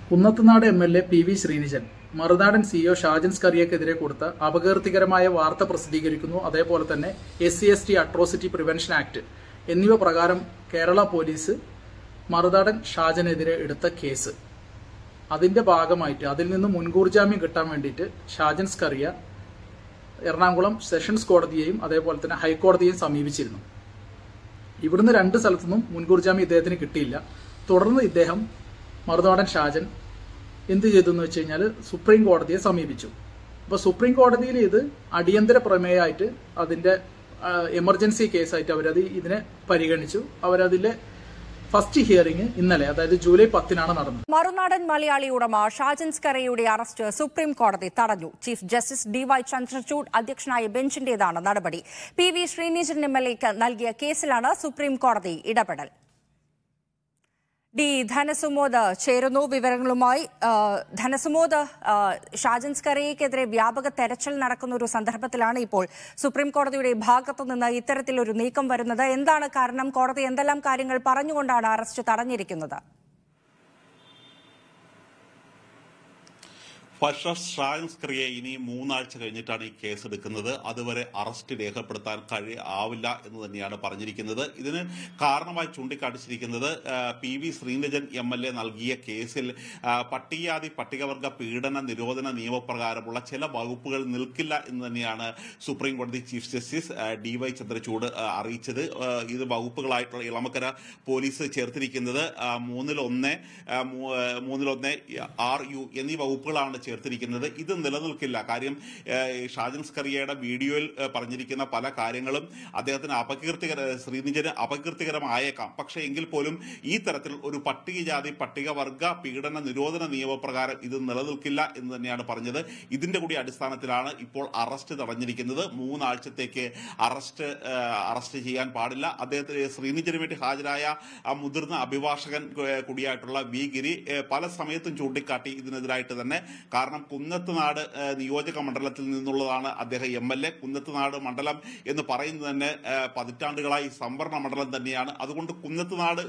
Kunnathunad MLA PV Sreenijan മറുനാടൻ CEO Shajan സ്കറിയക്കെതിരെ കൊടുത്ത അപകീർത്തികരമായ വാർത്ത പ്രസിദ്ധീകരിക്കുന്നു. അതേപോലെ തന്നെ SC/ST അട്രോസിറ്റി പ്രിവെൻഷൻ ആക്ട് എന്നിവ പ്രകാരം കേരള പോലീസ് മറുനാടൻ ഷാജനെതിരെ എടുത്ത കേസ്, അതിന്റെ ഭാഗമായിട്ട് അതിൽ നിന്ന് മുൻകൂർ ജാമ്യം കിട്ടാൻ വേണ്ടിയിട്ട് ഷാജൻ സ്കറിയ എറണാകുളം സെഷൻസ് കോടതിയെയും അതേപോലെ തന്നെ ഹൈക്കോടതിയെയും സമീപിച്ചിരുന്നു. ഇവിടുന്ന് രണ്ട് സ്ഥലത്തുനിന്നും മുൻകൂർ ജാമ്യം ഇദ്ദേഹത്തിന് കിട്ടിയില്ല. തുടർന്ന് ഇദ്ദേഹം മറുനാടൻ ഷാജൻ എന്ത് ചെയ്തു എന്ന് വെച്ച് കഴിഞ്ഞാൽ സുപ്രീം കോടതിയെ സമീപിച്ചു. അപ്പോൾ സുപ്രീം കോടതിയിൽ ഇത് അടിയന്തര പ്രമേയമായിട്ട് അതിന്റെ എമർജൻസി കേസായിട്ട് അവരത് ഇതിനെ പരിഗണിച്ചു. അവരതിലെ ഫസ്റ്റ് ഹിയറിംഗ് ഇന്നലെ, അതായത് ജൂലൈ 10-നാണ് നടന്നത്. മറുനാടൻ മലയാളി ഉടമ ഷാജൻ സ്കറിയയുടെ അറസ്റ്റ് സുപ്രീം കോടതി തടഞ്ഞു. ചീഫ് ജസ്റ്റിസ് DY ചന്ദ്രചൂഡ് അധ്യക്ഷനായ ബെഞ്ചിന്റേതാണ് നടപടി. PV ശ്രീനിജൻ MLAക്ക് നൽകിയ കേസിലാണ് സുപ്രീം കോടതി ഇടപെടൽ. ധനസുമോദ് ചേരുന്നു വിവരങ്ങളുമായി. ധനസുമോദ്, ഷാജൻ സ്കറിയക്കെതിരെ വ്യാപക തെരച്ചിൽ നടക്കുന്ന ഒരു സന്ദർഭത്തിലാണ് ഇപ്പോൾ സുപ്രീം കോടതിയുടെ ഭാഗത്തു നിന്ന് ഇത്തരത്തിലൊരു നീക്കം വരുന്നത്. എന്താണ് കാരണം? കോടതി എന്തെല്ലാം കാര്യങ്ങൾ പറഞ്ഞുകൊണ്ടാണ് അറസ്റ്റ് തടഞ്ഞിരിക്കുന്നത്? ഷാജൻ സ്കറിയയെ ഇനി 3 ആഴ്ച കഴിഞ്ഞിട്ടാണ് ഈ കേസ് എടുക്കുന്നത്. അതുവരെ അറസ്റ്റ് രേഖപ്പെടുത്താൻ ആവില്ല എന്ന് തന്നെയാണ് പറഞ്ഞിരിക്കുന്നത്. ഇതിന് കാരണമായി ചൂണ്ടിക്കാട്ടിച്ചിരിക്കുന്നത് PV ശ്രീനിജൻ MLA നൽകിയ കേസിൽ പട്ടികജാതി പട്ടികവർഗ പീഡന നിരോധന നിയമപ്രകാരമുള്ള ചില വകുപ്പുകൾ നിൽക്കില്ല എന്ന് തന്നെയാണ് സുപ്രീം കോടതി ചീഫ് ജസ്റ്റിസ് DY ചന്ദ്രചൂഡ് അറിയിച്ചത്. ഇത് വകുപ്പുകളായിട്ടുള്ള ഇളമക്കര പോലീസ് ചേർത്തിരിക്കുന്നത് 3-1 RU എന്നീ വകുപ്പുകളാണ് ചേർത്തിരിക്കുന്നത്. ഇത് നിലനിൽക്കില്ല. കാര്യം ഷാജൻ സ്കറിയയുടെ വീഡിയോയിൽ പറഞ്ഞിരിക്കുന്ന പല കാര്യങ്ങളും അദ്ദേഹത്തിന് ശ്രീനിജന് അപകീർത്തികരമായേക്കാം. പക്ഷേ എങ്കിൽ പോലും ഈ തരത്തിൽ ഒരു പട്ടികജാതി പട്ടികവർഗ പീഡന നിരോധന നിയമപ്രകാരം ഇത് നിലനിൽക്കില്ല എന്ന് തന്നെയാണ് പറഞ്ഞത്. ഇതിന്റെ കൂടി അടിസ്ഥാനത്തിലാണ് ഇപ്പോൾ അറസ്റ്റ് തടഞ്ഞിരിക്കുന്നത്. 3 ആഴ്ചത്തേക്ക് അറസ്റ്റ് ചെയ്യാൻ പാടില്ല. അദ്ദേഹത്തിന് ശ്രീനിജന് വേണ്ടി ഹാജരായ മുതിർന്ന അഭിഭാഷകൻ കൂടിയായിട്ടുള്ള V ഗിരി പല സമയത്തും ചൂണ്ടിക്കാട്ടി ഇതിനെതിരായിട്ട് തന്നെ. കാരണം കുന്നത്തുനാട് നിയോജക മണ്ഡലത്തിൽ നിന്നുള്ളതാണ് അദ്ദേഹം MLA. കുന്നത്തുനാട് മണ്ഡലം എന്ന് പറയുന്നത് തന്നെ പതിറ്റാണ്ടുകളായി സംവരണ മണ്ഡലം തന്നെയാണ്. അതുകൊണ്ട് കുന്നത്തുനാട്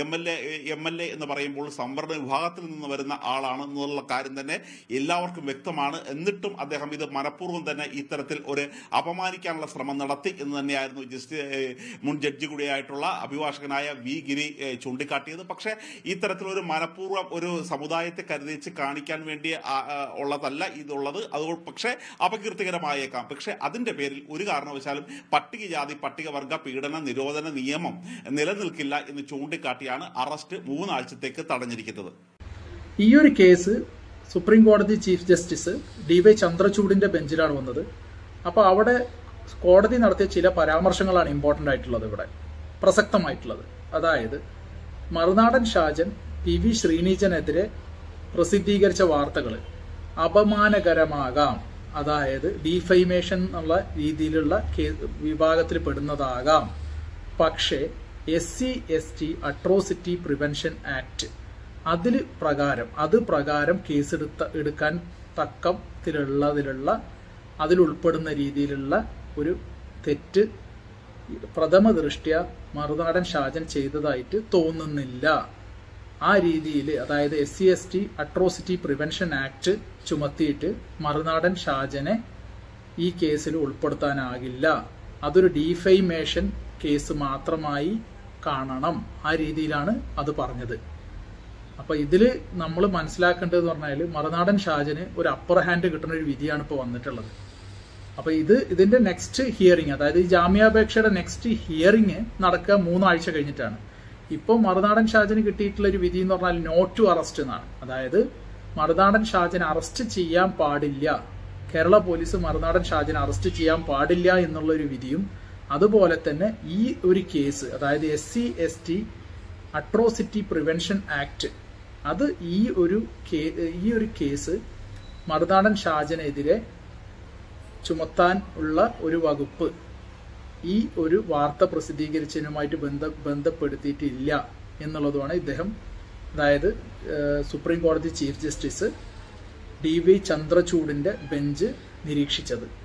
MLA എന്ന് പറയുമ്പോൾ സംവരണ വിഭാഗത്തിൽ നിന്ന് വരുന്ന ആളാണ് എന്നുള്ള കാര്യം തന്നെ എല്ലാവർക്കും വ്യക്തമാണ്. എന്നിട്ടും അദ്ദേഹം ഇത് മനഃപൂർവ്വം തന്നെ ഇത്തരത്തിൽ ഒരു അപമാനിക്കാനുള്ള ശ്രമം നടത്തി എന്ന് തന്നെയായിരുന്നു മുൻ ജഡ്ജി കൂടിയായിട്ടുള്ള അഭിഭാഷകനായ V ഗിരി ചൂണ്ടിക്കാട്ടിയത്. പക്ഷേ ഇത്തരത്തിലൊരു മനഃപൂർവ്വം ഒരു സമുദായത്തെ കരുതിച്ച് കാണിക്കാൻ വേണ്ടി ഉള്ളതല്ല ഇതുള്ളത്. അതുകൊണ്ട് പക്ഷേ അപകീർത്തികരമായേക്കാം. പക്ഷേ അതിന്റെ പേരിൽ ഒരു കാരണവശാലും പട്ടികജാതി പട്ടികവർഗ പീഡന നിരോധന നിയമം നിലനിൽക്കില്ല എന്ന് ചൂണ്ടിക്കാട്ടിയാണ് അറസ്റ്റ് 3 ആഴ്ചത്തേക്ക് തടഞ്ഞിരിക്കുന്നത്. ഈ ഒരു കേസ് സുപ്രീം കോടതി ചീഫ് ജസ്റ്റിസ് DY ചന്ദ്രചൂഡിന്റെ ബെഞ്ചിലാണ് വന്നത്. അപ്പോൾ അവിടെ കോടതി നടത്തിയ ചില പരാമർശങ്ങളാണ് ഇമ്പോർട്ടന്റ് ആയിട്ടുള്ളത്, ഇവിടെ പ്രസക്തമായിട്ടുള്ളത്. അതായത് മറുനാടൻ ഷാജൻ PV ശ്രീനിജനെതിരെ പ്രസിദ്ധീകരിച്ച വാർത്തകൾ അപമാനകരമാകാം, അതായത് ഡീഫൈമേഷൻ എന്നുള്ള രീതിയിലുള്ള വിഭാഗത്തിൽ പെടുന്നതാകാം. പക്ഷേ SC/ST അട്രോസിറ്റി പ്രിവെൻഷൻ ആക്ട് അത് പ്രകാരം എടുക്കാൻ തക്കത്തിലുള്ള അതിൽ ഉൾപ്പെടുന്ന രീതിയിലുള്ള ഒരു തെറ്റ് പ്രഥമ ദൃഷ്ട്യാ മറുനാടൻ ഷാജൻ ചെയ്തതായിട്ട് തോന്നുന്നില്ല. ആ രീതിയിൽ, അതായത് SC/ST അട്രോസിറ്റി പ്രിവെൻഷൻ ആക്ട് ചുമത്തിയിട്ട് മറുനാടൻ ഷാജനെ ഈ കേസിൽ ഉൾപ്പെടുത്താനാകില്ല. അതൊരു ഡീഫൈമേഷൻ കേസ് മാത്രമായി കാണണം. ആ രീതിയിലാണ് അത് പറഞ്ഞത്. അപ്പൊ ഇതിൽ നമ്മൾ മനസ്സിലാക്കേണ്ടതെന്ന് പറഞ്ഞാൽ മറുനാടൻ ഷാജന് ഒരു അപ്പർ ഹാൻഡ് കിട്ടുന്ന ഒരു വിധിയാണ് ഇപ്പോൾ വന്നിട്ടുള്ളത്. അപ്പൊ ഇതിന്റെ നെക്സ്റ്റ് ഹിയറിംഗ്, അതായത് ഈ ജാമ്യാപേക്ഷയുടെ നെക്സ്റ്റ് ഹിയറിംഗ് നടക്കുക 3 ആഴ്ച കഴിഞ്ഞിട്ടാണ്. ഇപ്പോൾ മറുനാടൻ ഷാജന് കിട്ടിയിട്ടുള്ള ഒരു വിധി എന്ന് പറഞ്ഞാൽ നോട്ട് ടു അറസ്റ്റ് എന്നാണ്. അതായത് മറുനാടൻ ഷാജനെ അറസ്റ്റ് ചെയ്യാൻ പാടില്ല, കേരള പോലീസ് മറുനാടൻ ഷാജനെ അറസ്റ്റ് ചെയ്യാൻ പാടില്ല എന്നുള്ള ഒരു വിധിയും, അതുപോലെ തന്നെ ഈ ഒരു കേസ്, അതായത് SC/ST അട്രോസിറ്റി പ്രിവെൻഷൻ ആക്ട്, അത് ഈ ഒരു കേസ് മറുനാടൻ ഷാജനെതിരെ ചുമത്താൻ ഉള്ള ഒരു വകുപ്പ് ഈ ഒരു വാർത്ത പ്രസിദ്ധീകരിച്ചതിനുമായിട്ട് ബന്ധപ്പെടുത്തിയിട്ടില്ല എന്നുള്ളതുമാണ് ഇദ്ദേഹം, അതായത് സുപ്രീം കോടതി ചീഫ് ജസ്റ്റിസ് DY ചന്ദ്രചൂഡിന്റെ ബെഞ്ച് നിരീക്ഷിച്ചത്.